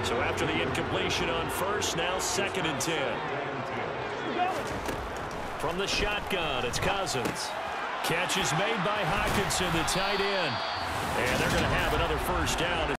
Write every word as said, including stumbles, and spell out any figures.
So after the incompletion on first, now second and ten. From the shotgun, it's Cousins. Catch is made by Hockenson, the tight end. And they're going to have another first down.